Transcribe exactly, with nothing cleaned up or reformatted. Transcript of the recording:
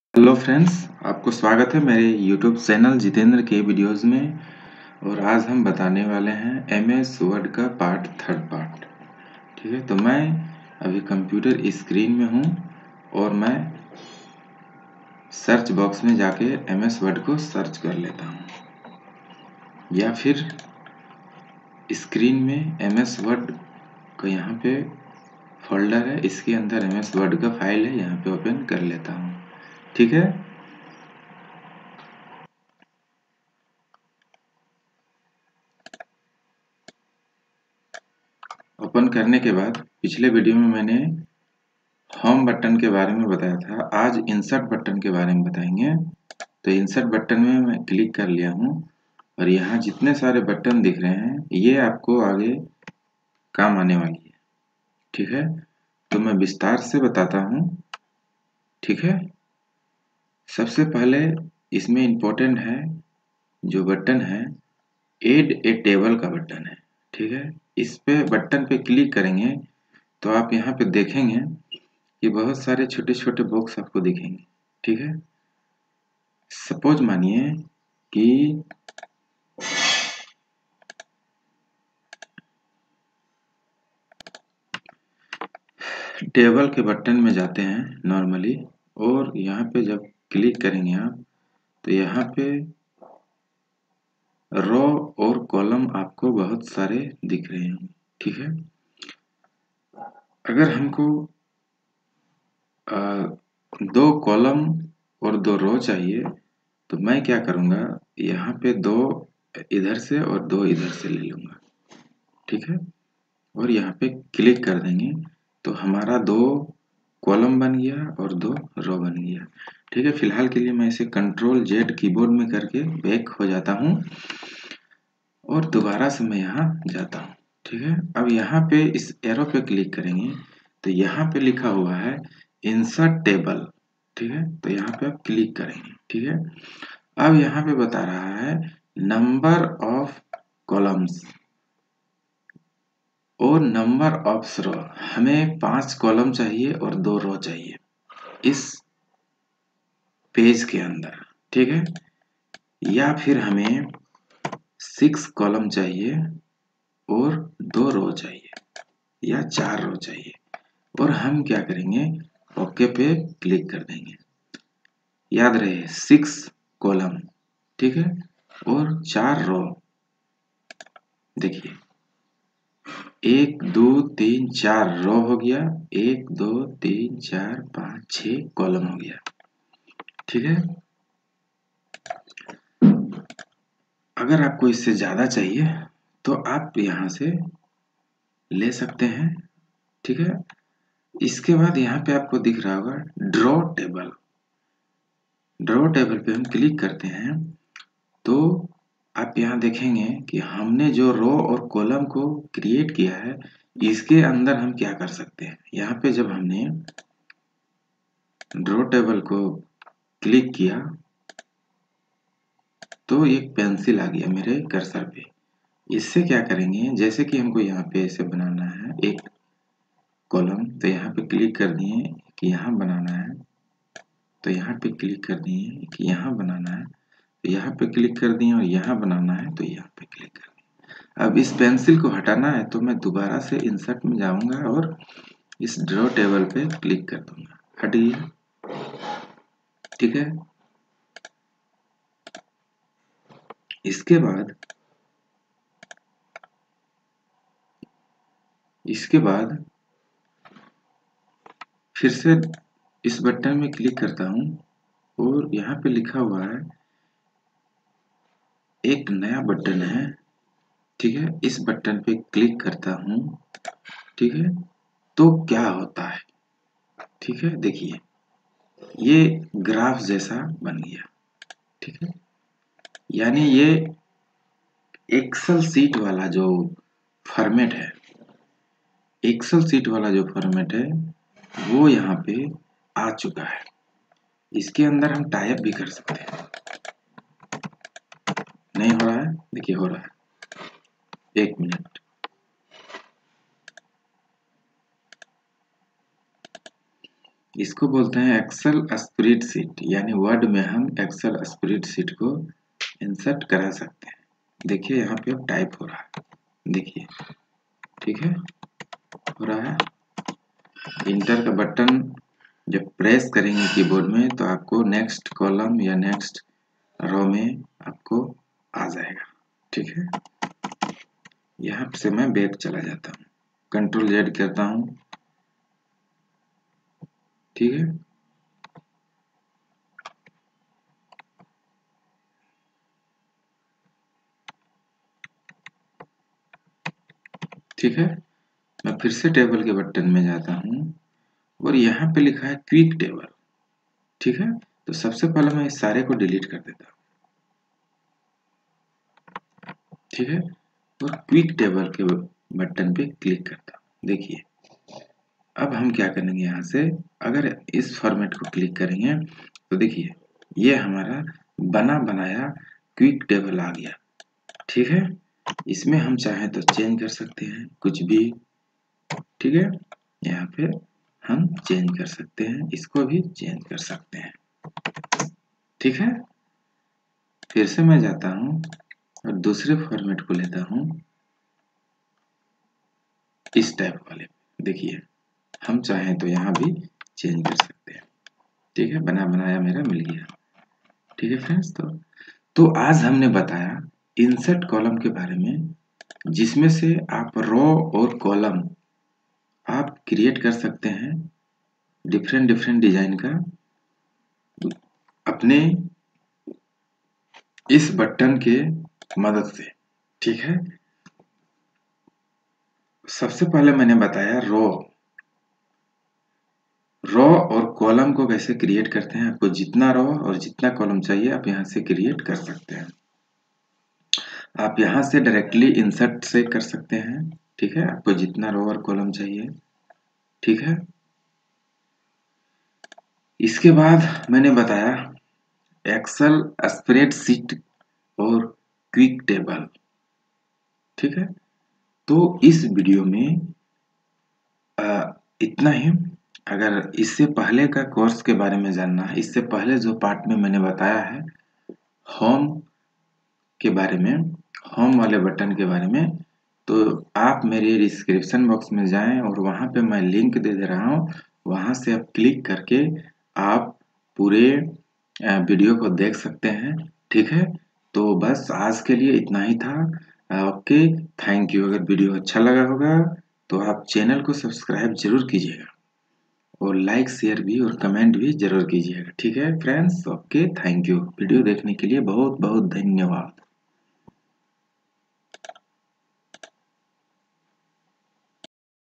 Hello friends, आपको स्वागत है मेरे यूट्यूब चैनल जितेंद्र के वीडियोस में। और आज हम बताने वाले हैं एम एस वर्ड का पार्ट थर्ड पार्ट। ठीक है, तो मैं अभी कंप्यूटर स्क्रीन में हूँ और मैं सर्च बॉक्स में जाके एम एस वर्ड को सर्च कर लेता हूँ, या फिर स्क्रीन में एम एस वर्ड का यहाँ पे फोल्डर है, इसके अंदर एम एस वर्ड का फाइल है, यहाँ पे ओपन कर लेता हूँ। ठीक है, ओपन करने के बाद पिछले वीडियो में मैंने होम बटन के बारे में बताया था, आज इंसर्ट बटन के बारे में बताएंगे। तो इंसर्ट बटन में मैं क्लिक कर लिया हूँ और यहाँ जितने सारे बटन दिख रहे हैं ये आपको आगे काम आने वाली है। ठीक है, तो मैं विस्तार से बताता हूँ। ठीक है, सबसे पहले इसमें इम्पोर्टेंट है जो बटन है, एड ए टेबल का बटन है। ठीक है, इस पे बटन पे क्लिक करेंगे तो आप यहाँ पे देखेंगे कि बहुत सारे छोटे छोटे बॉक्स आपको दिखेंगे। ठीक है, सपोज मानिए कि टेबल के बटन में जाते हैं नॉर्मली, और यहाँ पे जब क्लिक करेंगे आप तो यहाँ पे रो और कॉलम आपको बहुत सारे दिख रहे हैं। ठीक है, अगर हमको आ, दो कॉलम और दो रो चाहिए तो मैं क्या करूँगा, यहाँ पे दो इधर से और दो इधर से ले लूँगा। ठीक है, और यहाँ पे क्लिक कर देंगे तो हमारा दो कॉलम बन गया और दो रो बन गया। ठीक है, फिलहाल के लिए मैं इसे कंट्रोल जेड कीबोर्ड में करके बैक हो जाता हूँ और दोबारा से मैं यहाँ जाता हूँ। ठीक है, अब यहाँ पे इस एरो पे क्लिक करेंगे तो यहाँ पे लिखा हुआ है इंसर्ट टेबल। ठीक है, तो यहाँ पे आप क्लिक करेंगे। ठीक है, अब यहाँ पे बता रहा है नंबर ऑफ कॉलम्स और नंबर ऑफ रो। हमें पांच कॉलम चाहिए और दो रो चाहिए इस पेज के अंदर। ठीक है, या फिर हमें सिक्स कॉलम चाहिए और दो रो चाहिए या चार रो चाहिए, और हम क्या करेंगे, ओके पे क्लिक कर देंगे। याद रहे सिक्स कॉलम, ठीक है, और चार रो। देखिए एक दो तीन चार रो हो गया, एक दो तीन चार पाँच छः कॉलम हो गया। ठीक है, अगर आपको इससे ज़्यादा चाहिए तो आप यहाँ से ले सकते हैं। ठीक है, इसके बाद यहाँ पे आपको दिख रहा होगा ड्रॉ टेबल। ड्रॉ टेबल पे हम क्लिक करते हैं तो आप यहाँ देखेंगे कि हमने जो रो और कॉलम को क्रिएट किया है इसके अंदर हम क्या कर सकते हैं। यहाँ पे जब हमने ड्रॉ टेबल को क्लिक किया तो एक पेंसिल आ गया मेरे कर्सर पे। इससे क्या करेंगे, जैसे कि हमको यहाँ पे ऐसे बनाना है एक कॉलम, तो यहाँ पे क्लिक कर दिए कि यहाँ बनाना है, तो यहाँ पे क्लिक कर दिए कि यहाँ बनाना है, तो यहाँ पे क्लिक कर दिए, और यहाँ बनाना है तो यहाँ पे क्लिक कर दिए। अब इस पेंसिल को हटाना है तो मैं दोबारा से इंसर्ट में जाऊंगा और इस ड्रॉ टेबल पे क्लिक कर दूंगा, हट गया। ठीक है, इसके बाद इसके बाद फिर से इस बटन में क्लिक करता हूँ और यहाँ पे लिखा हुआ है एक नया बटन है। ठीक है, इस बटन पे क्लिक करता हूँ। ठीक है, तो क्या होता है, ठीक है, देखिए ये ग्राफ जैसा बन गया। ठीक है, यानी ये एक्सेल सीट वाला जो फॉर्मेट है, एक्सेल सीट वाला जो फॉर्मेट है वो यहाँ पे आ चुका है। इसके अंदर हम टाइप भी कर सकते हैं। नहीं हो रहा है, देखिए हो रहा है, एक मिनट। इसको बोलते हैं एक्सेल स्प्रेडशीट, यानी वर्ड में हम एक्सेल स्प्रेडशीट को इंसर्ट करा सकते हैं। देखिए यहाँ पे अब टाइप हो रहा है, देखिए ठीक है, हो रहा है। इंटर का बटन जब प्रेस करेंगे कीबोर्ड में तो आपको नेक्स्ट कॉलम या नेक्स्ट रो में आपको आ जाएगा, ठीक है। यहाँ से मैं बैक चला जाता हूँ, कंट्रोल जेड करता हूँ, ठीक है। ठीक है, मैं फिर से टेबल के बटन में जाता हूँ और यहाँ पे लिखा है क्विक टेबल, ठीक है। तो सबसे पहले मैं इस सारे को डिलीट कर देता हूँ, ठीक है, और क्विक टेबल के बटन पे क्लिक करता हूँ। देखिए अब हम क्या करेंगे, यहाँ से अगर इस फॉर्मेट को क्लिक करेंगे तो देखिए ये हमारा बना बनाया क्विक टेबल आ गया, ठीक है। इसमें हम चाहें तो चेंज कर सकते हैं कुछ भी, ठीक है। यहाँ पे हम चेंज कर सकते हैं, इसको भी चेंज कर सकते हैं, ठीक है। फिर से मैं जाता हूँ और दूसरे फॉर्मेट को लेता हूँ, इस टाइप वाले। देखिए हम चाहें तो यहाँ भी चेंज कर सकते हैं, ठीक है। बना बनाया मेरा मिल गया, ठीक है फ्रेंड्स। तो तो आज हमने बताया इंसर्ट कॉलम के बारे में, जिसमें से आप रो और कॉलम आप क्रिएट कर सकते हैं डिफरेंट डिफरेंट डिजाइन का अपने इस बटन के मदद से, ठीक है। सबसे पहले मैंने बताया रो रो और कॉलम को कैसे क्रिएट करते हैं। आपको जितना रो और जितना कॉलम चाहिए आप यहाँ से क्रिएट कर सकते हैं। आप यहाँ से डायरेक्टली इंसर्ट से कर सकते हैं, ठीक है। आपको जितना रो और कॉलम चाहिए, ठीक है। इसके बाद मैंने बताया एक्सेल स्प्रेडशीट और क्विक टेबल, ठीक है। तो इस वीडियो में आ, इतना ही। अगर इससे पहले का कोर्स के बारे में जानना है, इससे पहले जो पार्ट में मैंने बताया है होम के बारे में, होम वाले बटन के बारे में, तो आप मेरे डिस्क्रिप्शन बॉक्स में जाएं और वहां पे मैं लिंक दे दे रहा हूं, वहां से आप क्लिक करके आप पूरे वीडियो को देख सकते हैं, ठीक है। तो बस आज के लिए इतना ही था। Okay, thank you. अगर वीडियो अच्छा लगा होगा तो आप चैनल को सब्सक्राइब जरूर कीजिएगा और लाइक शेयर भी और कमेंट भी जरूर कीजिएगा, ठीक है friends. Okay, thank you. Video देखने के लिए बहुत बहुत धन्यवाद।